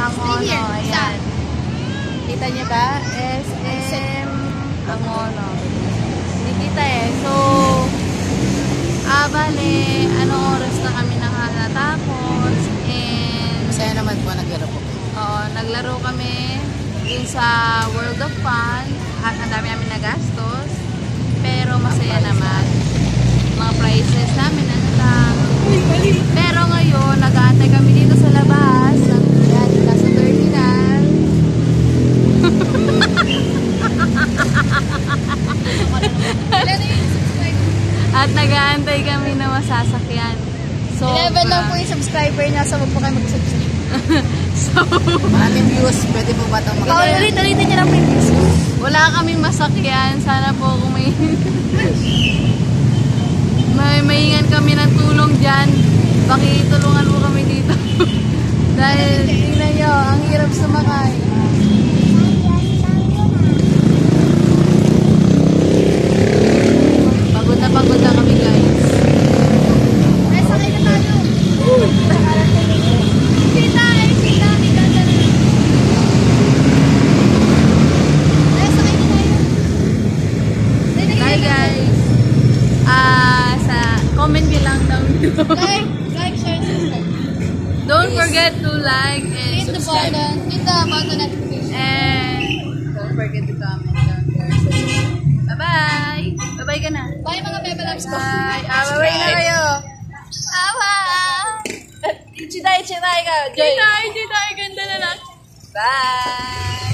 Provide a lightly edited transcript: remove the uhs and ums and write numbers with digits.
Angono. Ayan. Kita niyo ba? SM Angono. Hindi kita eh. So, bale, anong oras na kami nakatapos? And Masaya naman po, naglaro po. Oo, naglaro kami dun sa World of Fun. At ang dami namin nagastos. Pero masaya naman. Mga prices namin, ano lang. Pero ngayon, nag-aantay kami dito sa labas. Yan, nasa terminal. At nag-aantay kami na masasakyan. So, 11 lang po yung subscriber niya, so wag po kayo mag-subscribe. So, Maraming views, pwede po ba itong Ulit-ulitin niya lang po yung views. wala kaming masakyan. Sana po kung may maingan kami ng tulong dyan. Pakitulungan mo kami dito. Dahil, tingnan nyo, ang hirap sumakay. Pagod na kami guys. Ay, sakay na tayo. Kita. Ay, sakay na tayo. Bye guys. Comment nyo lang down below. Like, share, subscribe. Don't forget to like and Hit the subscribe. button. Hit the button notification. And don't forget to comment down there. Bye-bye. Bye-bye ka na. Bye mga bebe loves ko. Bye. Bye-bye na kayo. Awa. Ichitay ka. Joy. Ichitay. Ganda na lang. Bye.